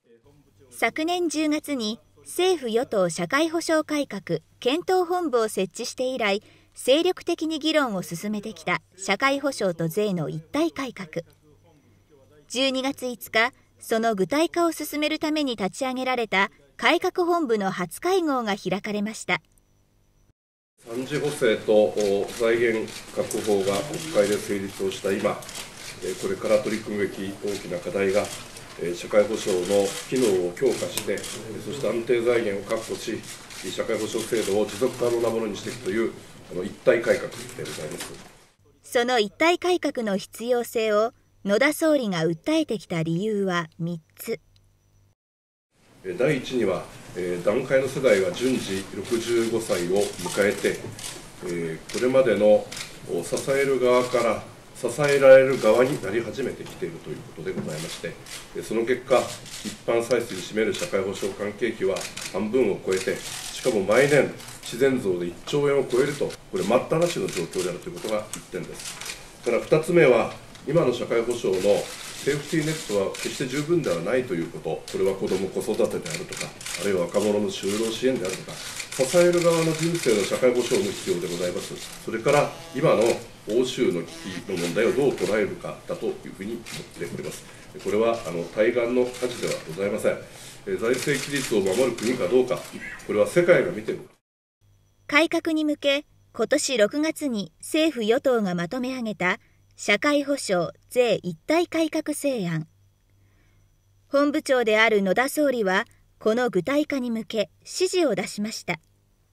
昨年10月に政府与党社会保障改革検討本部を設置して以来、精力的に議論を進めてきた社会保障と税の一体改革。12月5日、その具体化を進めるために立ち上げられた改革本部の初会合が開かれました。 3次補正と財源確保が国会で成立をした今、これから取り組むべき大きな課題が、社会保障の機能を強化して、そして安定財源を確保し、社会保障制度を持続可能なものにしていくという一体改革でございます。 その一体改革の必要性を野田総理が訴えてきた理由は3つ。 第一には、団塊の世代が順次65歳を迎えて、これまでの支える側から支えられる側になり始めてきているということでございまして、その結果、一般歳出に占める社会保障関係費は半分を超えて、しかも毎年、自然増で1兆円を超えると、これ、待ったなしの状況であるということが1点です。から2つ目は、今の社会保障のセーフティーネットは決して十分ではないということ、これは子ども・子育てであるとか、あるいは若者の就労支援であるとか、支える側の人生の社会保障の必要でございます。それから今の欧州の危機の問題をどう捉えるかだというふうに思っております。これは対岸の火事ではございません。財政規律を守る国かどうか、これは世界が見ている。 改革に向け、今年6月に政府・与党がまとめ上げた社会保障税一体改革成案。本部長である野田総理は、この具体化に向け指示を出しました。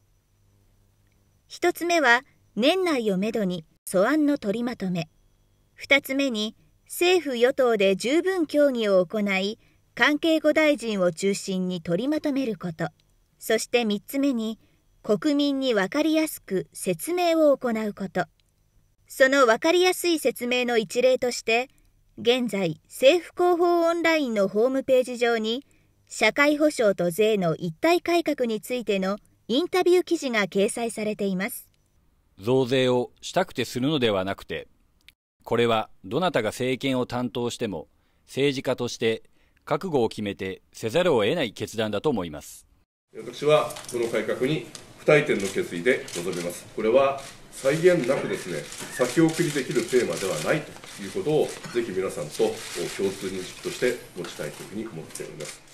一つ目は、年内をめどに素案の取りまとめ。二つ目に、政府・与党で十分協議を行い、関係5大臣を中心に取りまとめること。そして3つ目に、国民に分かりやすく説明を行うこと。その分かりやすい説明の一例として、現在、政府広報オンラインのホームページ上に、社会保障と税の一体改革についてのインタビュー記事が掲載されています。 増税をしたくてするのではなくて、これはどなたが政権を担当しても、政治家として覚悟を決めてせざるを得ない決断だと思います。 私はこの改革に不退転の決意で臨みます。これは際限なくですね、先送りできるテーマではないということを、ぜひ皆さんと共通認識として持ちたいというふうに思っております。